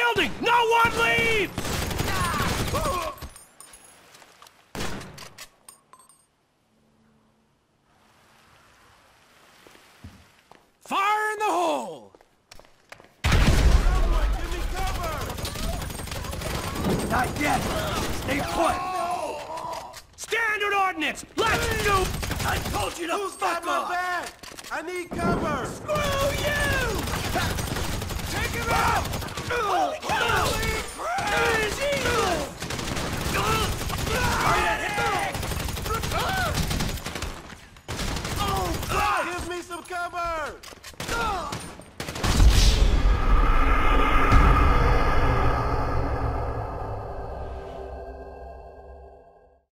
building! No one leaves! Fire in the hole! Someone, give me cover! Not yet! Stay put! Standard ordnance! Let's do... I told you to Who's got fuck my off! back? I need cover! Screw you! Take him out! Holy cow! Give me some cover!